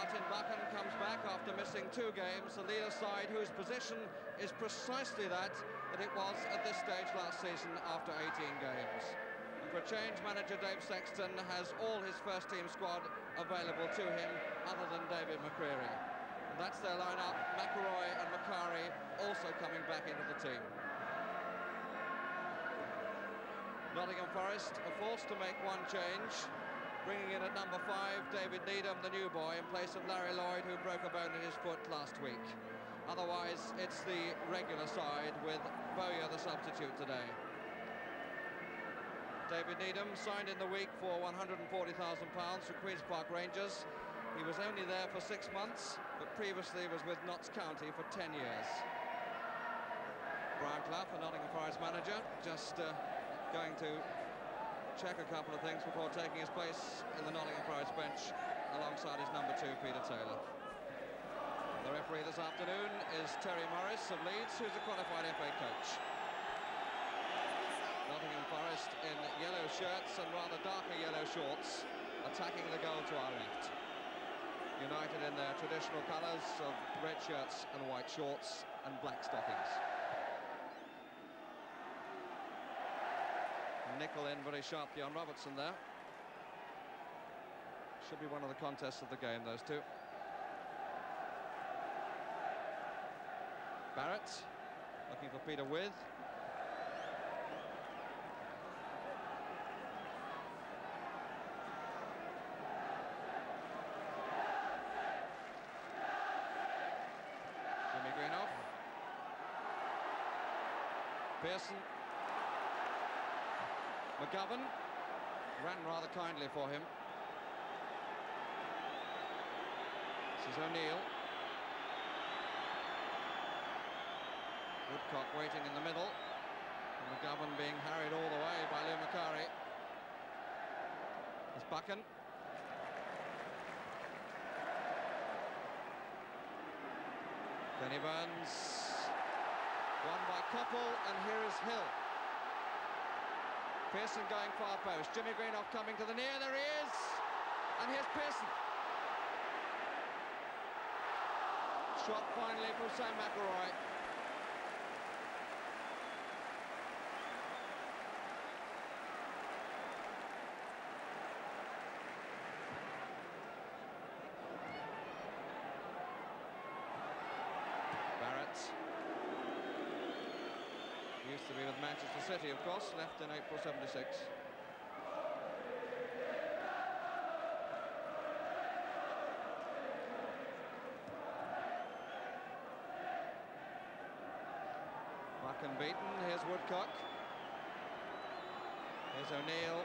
Martin Buchan comes back after missing 2 games, the leader side whose position is precisely that it was at this stage last season after 18 games. And for a change, manager Dave Sexton has all his first-team squad available to him other than David McCreery. And that's their lineup, McElroy and Macari also coming back into the team. Nottingham Forest are forced to make one change, bringing in at number 5 David Needham, the new boy, in place of Larry Lloyd, who broke a bone in his foot last week. Otherwise, it's the regular side with Bowyer the substitute today. David Needham signed in the week for £140,000 for Queen's Park Rangers. He was only there for 6 months, but previously was with Notts County for 10 years. Brian Clough, the Nottingham Forest manager, just going to check a couple of things before taking his place in the Nottingham Forest bench alongside his number 2, Peter Taylor. The referee this afternoon is Terry Morris of Leeds, who's a qualified FA coach. Nottingham Forest in yellow shirts and rather darker yellow shorts, attacking the goal to our left. United in their traditional colours of red shirts and white shorts and black stockings. Nicol in very sharply on Robertson there. Should be one of the contests of the game, those two. Barrett looking for Peter With. Jimmy Greenough. Pearson. McGovern ran rather kindly for him. This is O'Neill. Woodcock waiting in the middle. And McGovern being harried all the way by Lou Macari. It's Buchan. Kenny Burns. Won by Coppell, and here is Hill. Pearson going far post. Jimmy Greenough coming to the near. There he is. And here's Pearson. Shot finally from Sam McElroy. Barrett. Used to be with Manchester City, of course, left in April '76. Buchan beaten, here's Woodcock. Here's O'Neill.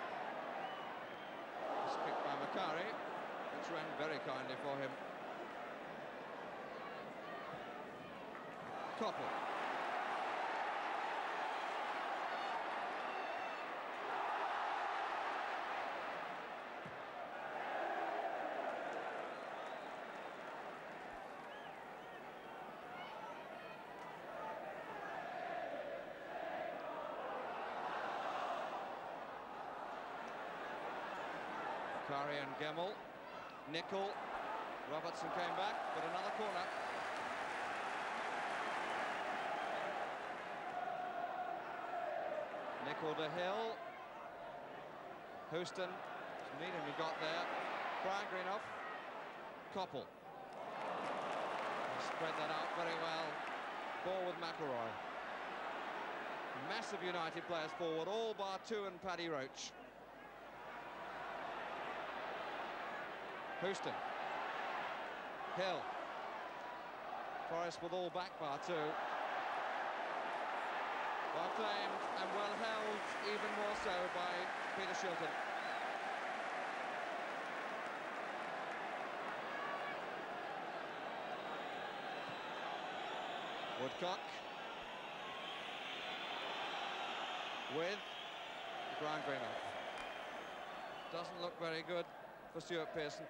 It's picked by Macari, which ran very kindly for him. Coppell. Macari and Gemmell. Nicol. Robertson came back, but another corner. Nicol to Hill. Houston. Needham you got there. Brian Greenough. Coppell. Spread that out very well. Ball with McElroy. Massive United players forward, all bar 2 and Paddy Roach. Houston. Hill. Forest with all back bar 2. Well claimed and well held, even more so by Peter Shilton. Woodcock. With Brian Greenough. Doesn't look very good for Stuart Pearson.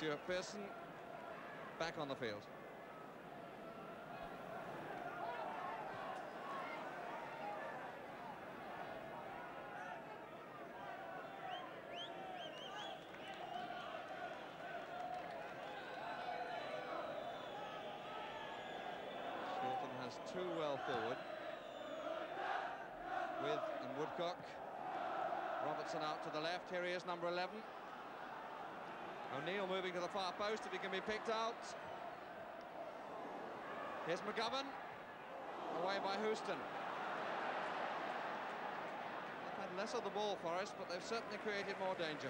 Stuart Pearson back on the field. Shilton has two well forward, With and Woodcock. Robertson out to the left. Here he is, number 11. O'Neill moving to the far post if he can be picked out. Here's McGovern. Away by Houston. They've had less of the ball, Forest, but they've certainly created more danger.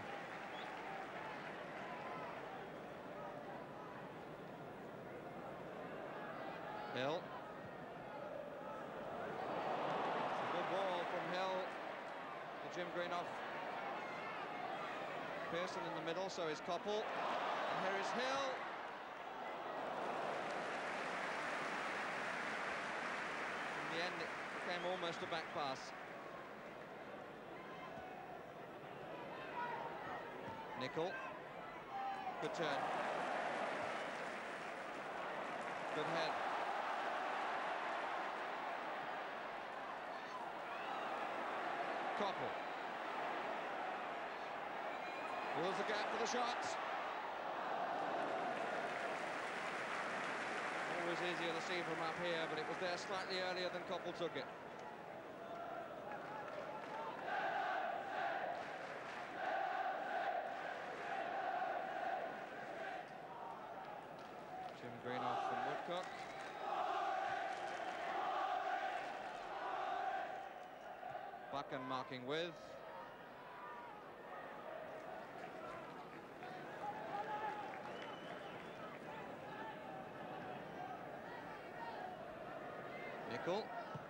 Hill. It's a good ball from Hill to Jim Greenough. Pearson in the middle, so is Coppell. And here is Hill. In the end, it became almost a back pass. Nicol. Good turn. Good head. Coppell. Fills the gap for the shot. Always easier to see from up here, but it was there slightly earlier than Coppell took it. Jim Greenough from Woodcock. Buchan marking With. Nicol.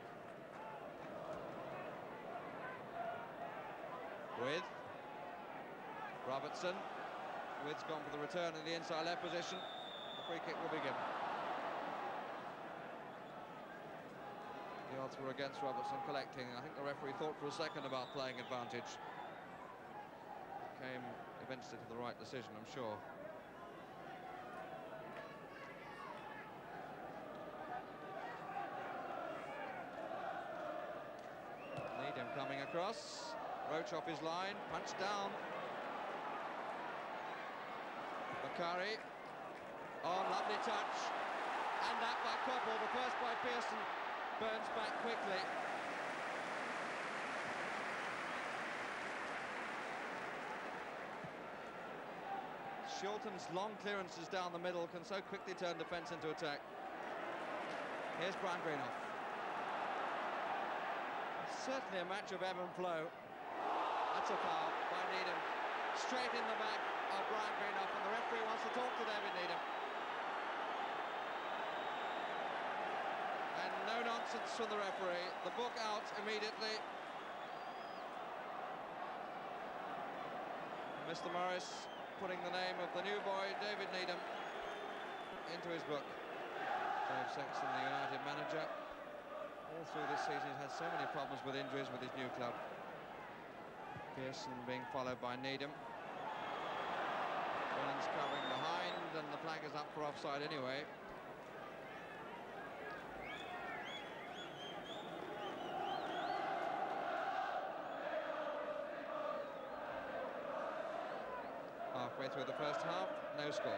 With. Robertson. With's gone for the return in the inside left position. The free kick will be given. The odds were against Robertson collecting. I think the referee thought for a second about playing advantage. Came eventually to the right decision, I'm sure. Needham coming across. Roach off his line, punched down. Bakari. Oh, lovely touch. And that by Coppell, the first by Pearson. Burns back quickly. Shilton's long clearances down the middle can so quickly turn defence into attack. Here's Brian Greenough. Certainly a match of ebb and flow. That's a foul by Needham. Straight in the back of Brian Greenough, and the referee wants to talk to David Needham. And no nonsense from the referee. The book out immediately. Mr. Morris putting the name of the new boy, David Needham, into his book. Dave Sexton, the United manager. All through this season, he's had so many problems with injuries with his new club. Pearson being followed by Needham. Burns covering behind, and the flag is up for offside anyway. Halfway through the first half, no score.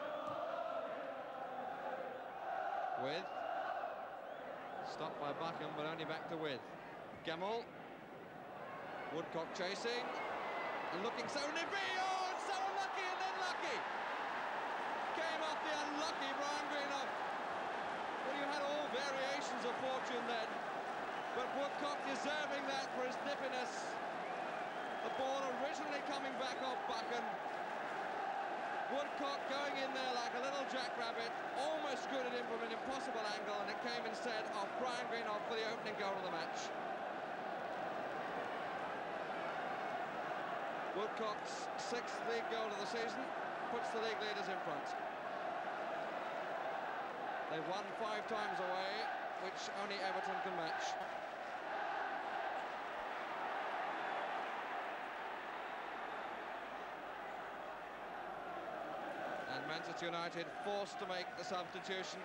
With. Stopped by Buchan, but only back to With. Gemmell. Woodcock chasing. Looking so nippy. Oh, it's so unlucky and then lucky. Came off the unlucky Brian Greenough. Well, you had all variations of fortune then. But Woodcock deserving that for his nippiness. The ball originally coming back off Buchan. Woodcock going in there like a little jackrabbit, almost screwed it in from an impossible angle, and it came instead off Brian Greenough for the opening goal of the match. Woodcock's 6th league goal of the season puts the league leaders in front. They've won 5 times away, which only Everton can match. Manchester United forced to make the substitution.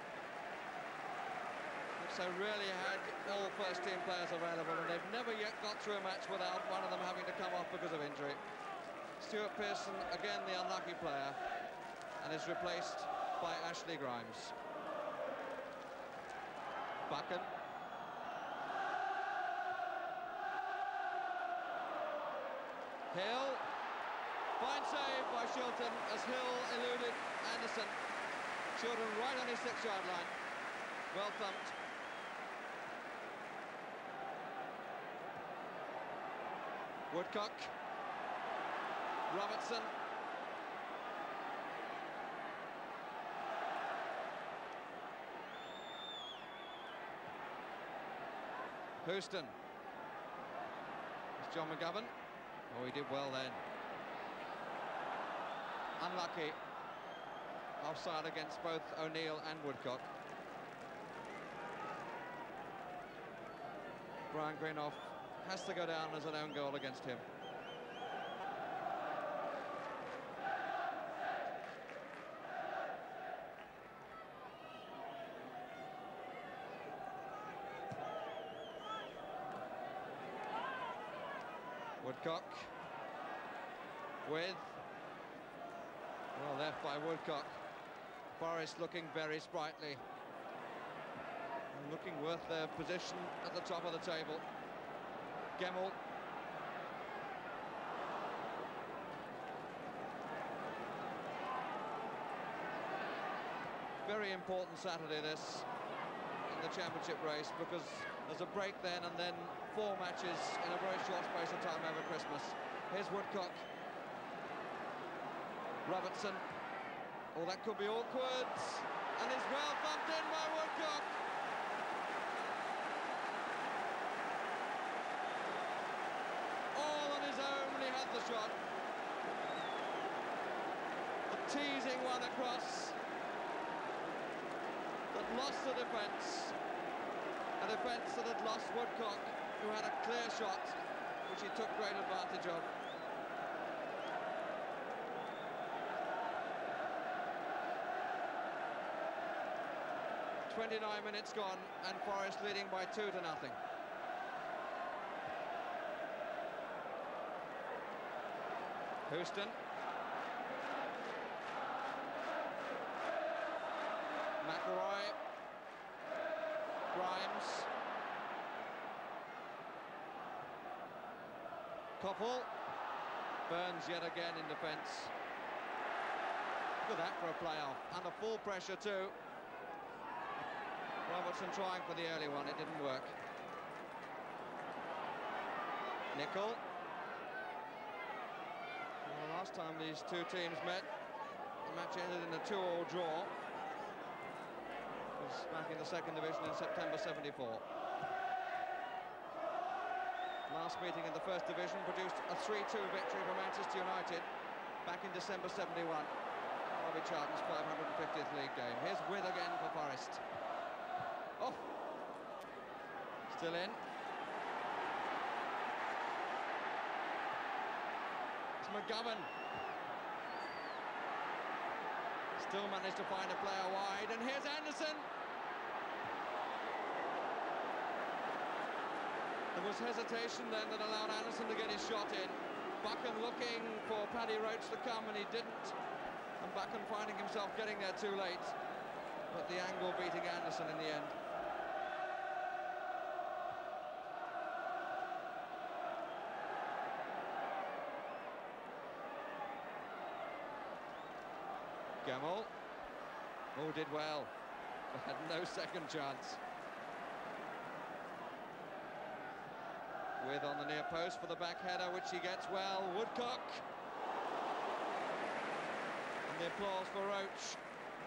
So really had all first-team players available, and they've never yet got through a match without one of them having to come off because of injury. Stuart Pearson, again the unlucky player, and is replaced by Ashley Grimes. Buchan. Hill. Fine save by Shilton as Hill eluded Anderson. Shilton right on his 6-yard line. Well thumped. Woodcock. Robertson. Houston. It's John McGovern. Oh, he did well then. Unlucky. Offside against both O'Neill and Woodcock. Brian Greenough has to go down as an own goal against him. Woodcock with, well, left by Woodcock. Forest looking very sprightly and looking worth their position at the top of the table. Gemmell. Very important Saturday this in the championship race, because there's a break then and then 4 matches in a very short space of time over Christmas. Here's Woodcock. Robertson. Oh, that could be awkward. And it's well bumped in by Woodcock. All on his own when he had the shot. A teasing one across that lost the defence. A defence that had lost Woodcock, who had a clear shot, which he took great advantage of. .29 minutes gone, and Forest leading by 2-0. Houston. McElroy. Grimes. Koppel. Burns yet again in defence. Look at that for a playoff. Under full pressure too. Robertson trying for the early one, it didn't work. Nicol. Well, last time these two teams met, the match ended in a 2-all draw. It was back in the second division in September '74. Last meeting in the first division produced a 3-2 victory for Manchester United back in December '71. Bobby Charlton's 550th league game. Here's With again for Forest. Oh, still in. It's McGovern. Still managed to find a player wide, and here's Anderson. There was hesitation then that allowed Anderson to get his shot in. Buchan looking for Paddy Roach to come, and he didn't. And Buchan finding himself getting there too late. But the angle beating Anderson in the end. Gemmell. Oh, did well, but had no second chance. With on the near post for the back header, which he gets well. Woodcock. And the applause for Roach.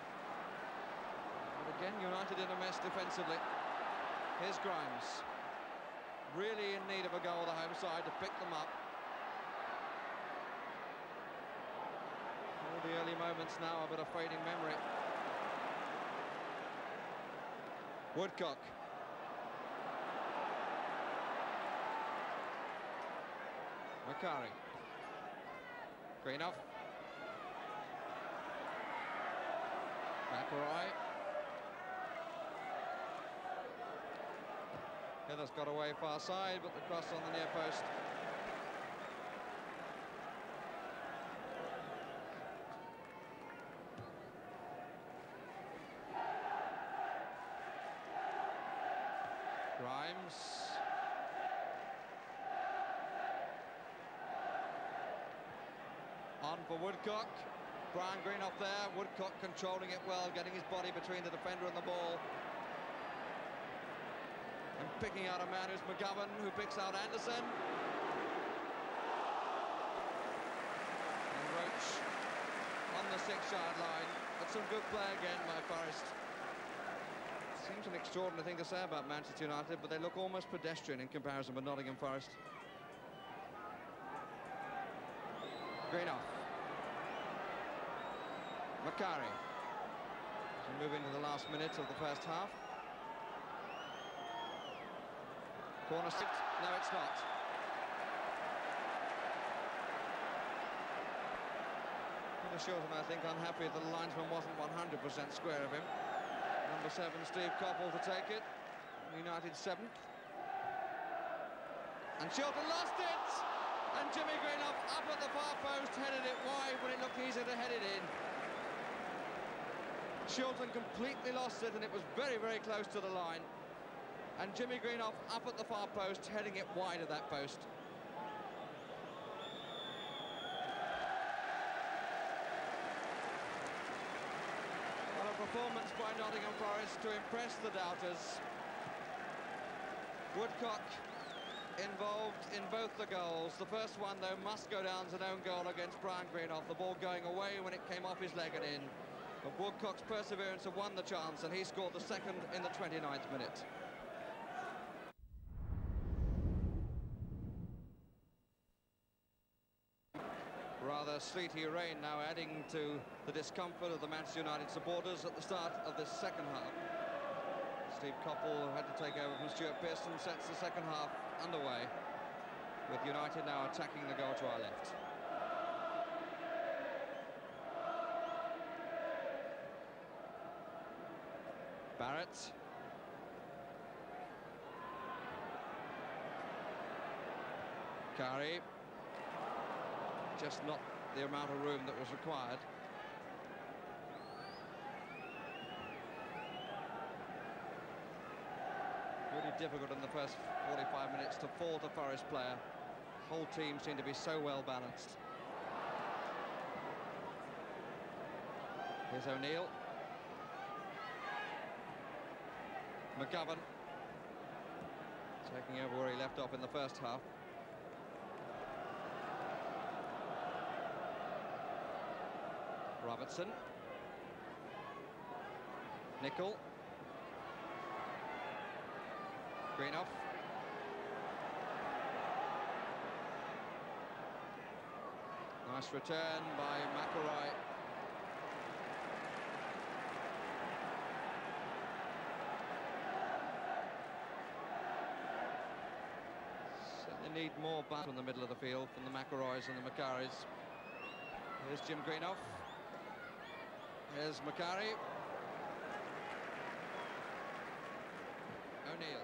But again, United in a mess defensively. Here's Grimes. Really in need of a goal, the home side, to pick them up. All the early moments now, a bit of fading memory. Woodcock. Macari. Greenough. McElroy. Heather's got away far side, but the cross on the near post. Grimes. On for Woodcock. Brian Greenough there. Woodcock controlling it well, getting his body between the defender and the ball. And picking out a man who's McGovern, who picks out Anderson. And Roach on the 6-yard line. But some good play again by Forest. Seems an extraordinary thing to say about Manchester United, but they look almost pedestrian in comparison with Nottingham Forest. Greenough. Macari. We move into the last minute of the first half. Corner six. No, it's not. Peter Shilton, I think, unhappy that the linesman wasn't 100% square of him. Number 7, Steve Coppell to take it. United 7th. And Shilton lost it! And Jimmy Greenough up at the far post, headed it wide when it looked easier to head it in. Shilton completely lost it, and it was very, very close to the line. And Jimmy Greenough up at the far post, heading it wide of that post. What a performance by Nottingham Forest to impress the doubters. Woodcock involved in both the goals. The first one, though, must go down as an own goal against Brian Greenough. The ball going away when it came off his leg and in. But Woodcock's perseverance had won the chance, and he scored the second in the 29th minute. Rather sleety rain now adding to the discomfort of the Manchester United supporters at the start of this second half. Steve Coppell had to take over from Stuart Pearson, sets the second half underway, with United now attacking the goal to our left. Barrett. Kari. Just not the amount of room that was required. Really difficult in the first 45 minutes to fault a Forest player. The whole team seemed to be so well balanced. Here's O'Neill. McGovern taking over where he left off in the first half. Robertson. Nicol. Greenough. Nice return by McElroy. Certainly need more balance from the middle of the field from the McElroys and the Macaris. Here's Jim Greenough. Here's Macari. O'Neill.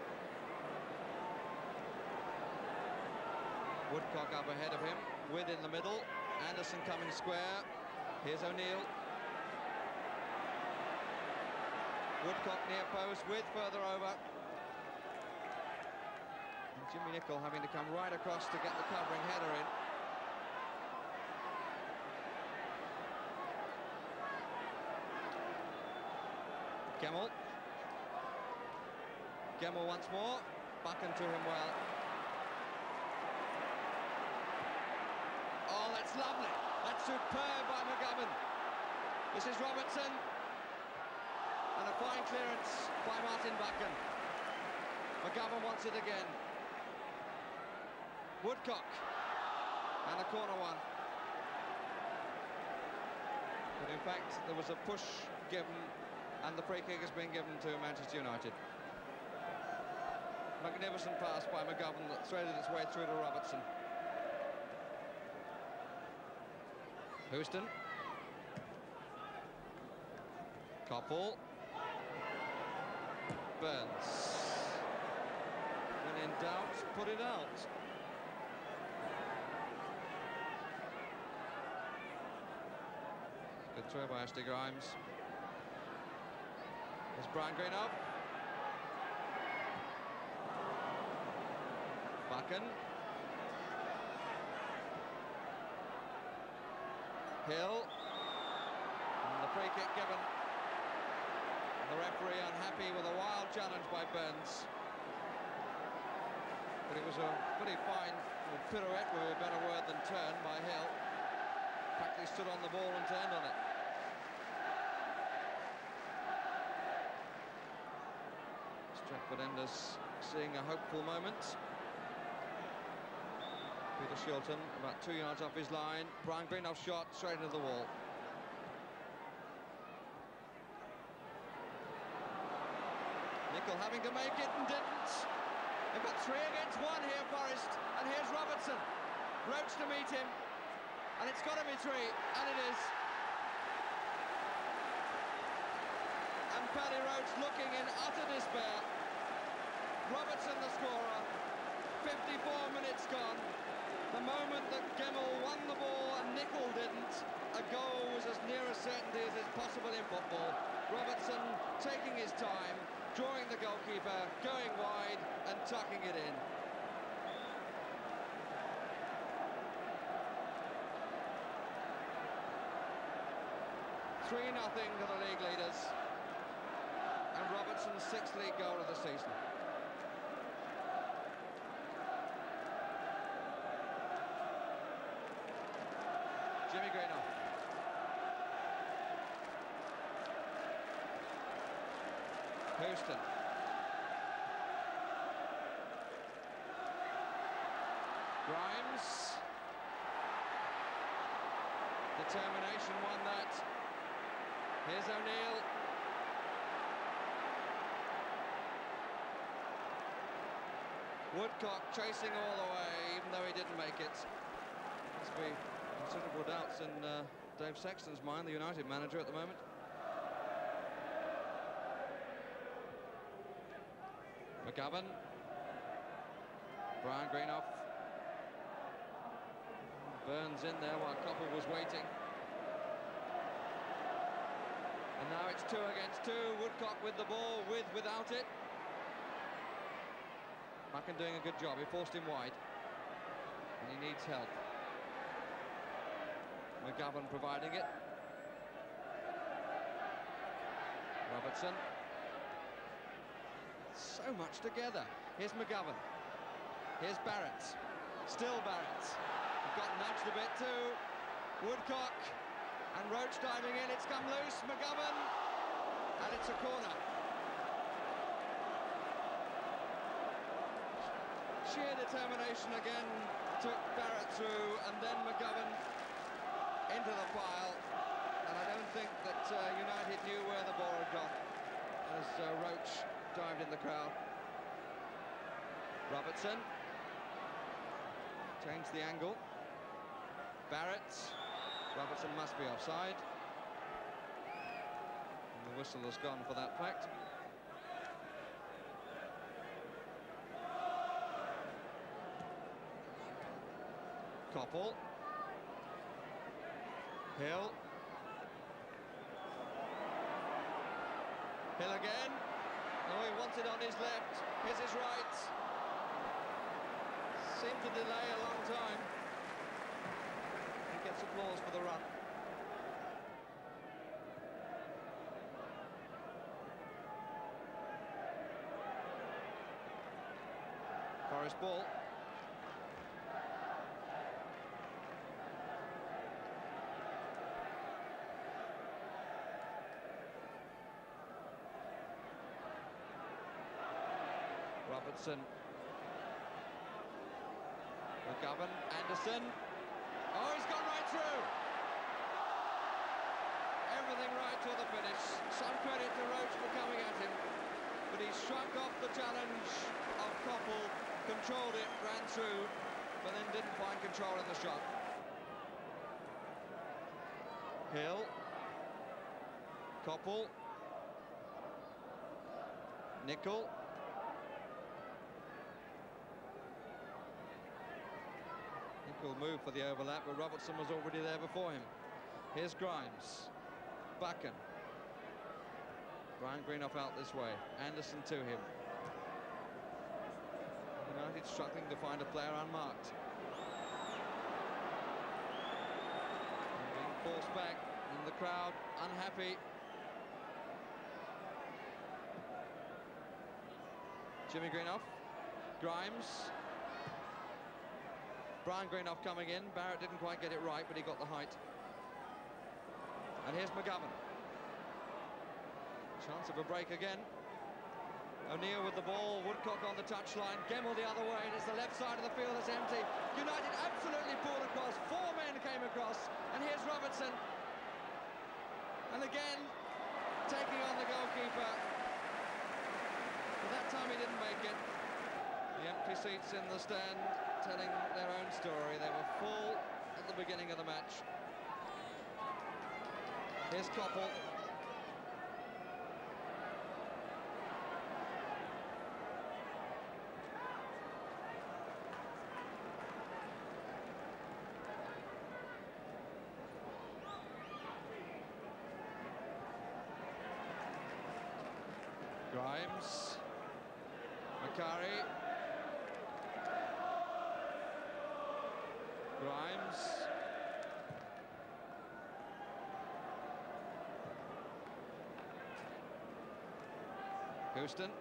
Woodcock up ahead of him, Wood in the middle, Anderson coming square. Here's O'Neill. Woodcock near post, With further over. And Jimmy Nicol having to come right across to get the covering header in. Gemmell. Gemmell once more, Buchan to him well. Oh, that's lovely. That's superb by McGovern. This is Robertson. And a fine clearance by Martin Buchan. McGovern wants it again. Woodcock. And a corner one. But in fact, there was a push given, and the free kick has been given to Manchester United. Magnificent pass by McGovern that threaded its way through to Robertson. Houston. Koppel. Burns. When in doubt, put it out. Good throw by Ashley Grimes. There's Brian Greenough. Buchan. Hill. And the free kick given. The referee unhappy with a wild challenge by Burns. But it was a pretty fine pirouette, with a better word than turn, by Hill. Practically stood on the ball and turned on it. Stratford Enders seeing a hopeful moment. Peter Shilton about 2 yards off his line. Brian Greenough shot straight into the wall. Nicol having to make it and didn't. They've got 3 against 1 here, Forest. And here's Robertson. Roach to meet him. And it's got to be 3, and it is. And Paddy Roach looking in utter despair. Robertson the scorer. 54 minutes gone. The moment that Gemmell won the ball and Nicol didn't, a goal was as near a certainty as is possible in football. Robertson taking his time, drawing the goalkeeper, going wide and tucking it in. Three 0 to the league leaders, and Robertson's 6th league goal of the season. Jimmy Greenough. Houston. Grimes. Determination won that. Here's O'Neill. Woodcock chasing all the way, even though he didn't make it. Must be considerable doubts in Dave Sexton's mind, the United manager at the moment. McGovern. Brian Greenough. Burns in there while Koppel was waiting. And now it's 2 against 2. Woodcock with the ball, without it. Buchan doing a good job. He forced him wide. And he needs help. McGovern providing it. Robertson. So much together. Here's McGovern. Here's Barrett. Still Barrett. Got nudged a bit too. Woodcock. And Roach diving in. It's come loose. McGovern. And it's a corner. Sheer determination again took Barrett through, and then McGovern into the pile. And I don't think that United knew where the ball had gone as Roach dived in the crowd. Robertson. Changed the angle. Barrett. Robertson must be offside. And the whistle has gone for that fact. Koppel. Hill. Hill again. Oh, he wants it on his left. Here's his right. Seemed to delay a long time. He gets applause for the run. Forest ball. Robertson. McGovern. Anderson. Oh, he's gone right through. Everything right to the finish. Some credit to Roach for coming at him. But he shrugged off the challenge of Koppel, controlled it, ran through, but then didn't find control in the shot. Hill. Koppel. Nicol. Nicol moved for the overlap, but Robertson was already there before him. Here's Grimes. Buchan. Brian Greenough out this way. Anderson to him. United struggling to find a player unmarked. And being forced back, and the crowd unhappy. Jimmy Greenough. Grimes. Brian Greenough coming in. Barrett didn't quite get it right, but he got the height. And here's McGovern. Chance of a break again. O'Neill with the ball, Woodcock on the touchline, Gemmell the other way, and it's the left side of the field that's empty. United absolutely pulled across, 4 men came across, and here's Robertson. And again, taking on the goalkeeper. But that time he didn't make it. The empty seats in the stand telling their own story. They were full at the beginning of the match. Here's Koppel. Grimes, Macari, Grimes, Houston.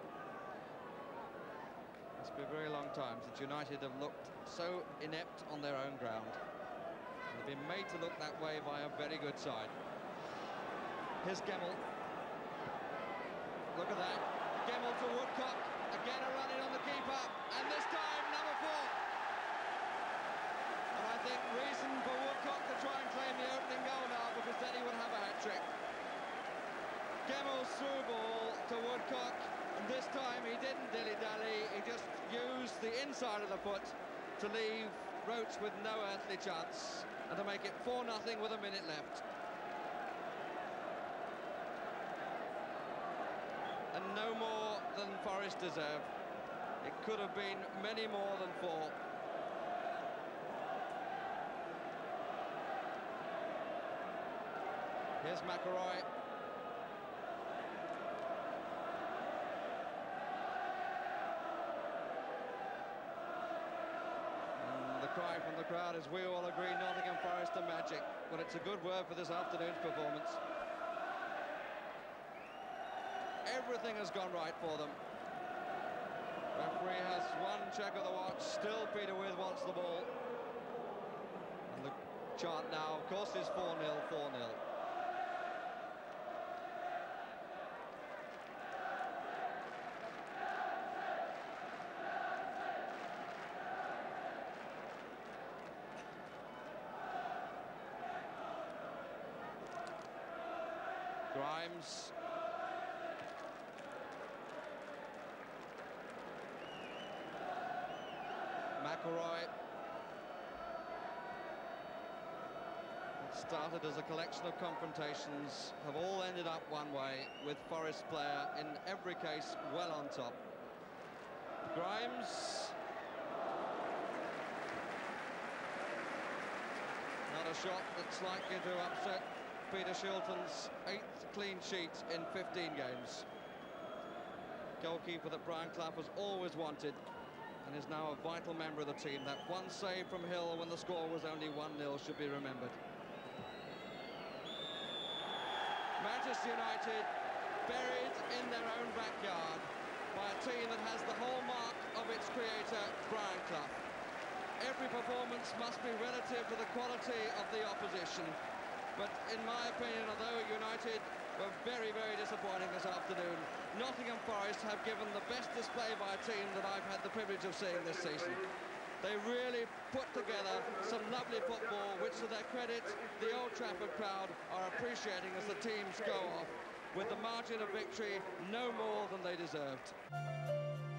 Must be a very long time since United have looked so inept on their own ground. They've been made to look that way by a very good side. Here's Gemmell. Look at that. Gemmell to Woodcock. Again a run in on the keeper. And this time, number 4. And I think reason for Woodcock to try and claim the opening goal now, because then he would have a hat-trick. Gemmell's through ball to Woodcock. And this time he didn't dilly-dally. He just used the inside of the foot to leave Roach with no earthly chance. And to make it 4-0 with a minute left. And no more than Forest deserve. It could have been many more than 4. Here's McElroy. And the cry from the crowd is, we all agree Nottingham Forest are magic. Well, it's a good word for this afternoon's performance. Everything has gone right for them. Referee has one check of the watch. Still Peter Withe wants the ball. And the chant now, of course, is 4-0, 4-0. Grimes. McElroy. It started as a collection of confrontations, have all ended up one way, with Forest player in every case well on top. Grimes. Not a shot that's likely to upset Peter Shilton's 8th clean sheet in 15 games. Goalkeeper that Brian Clough has always wanted, and is now a vital member of the team. That one save from Hill when the score was only 1-0 should be remembered. Manchester United buried in their own backyard by a team that has the hallmark of its creator, Brian Clough. Every performance must be relative to the quality of the opposition. But in my opinion, although United were very, very disappointing this afternoon, Nottingham Forest have given the best display by a team that I've had the privilege of seeing this season. They really put together some lovely football, which to their credit, the Old Trafford crowd are appreciating as the teams go off with the margin of victory no more than they deserved.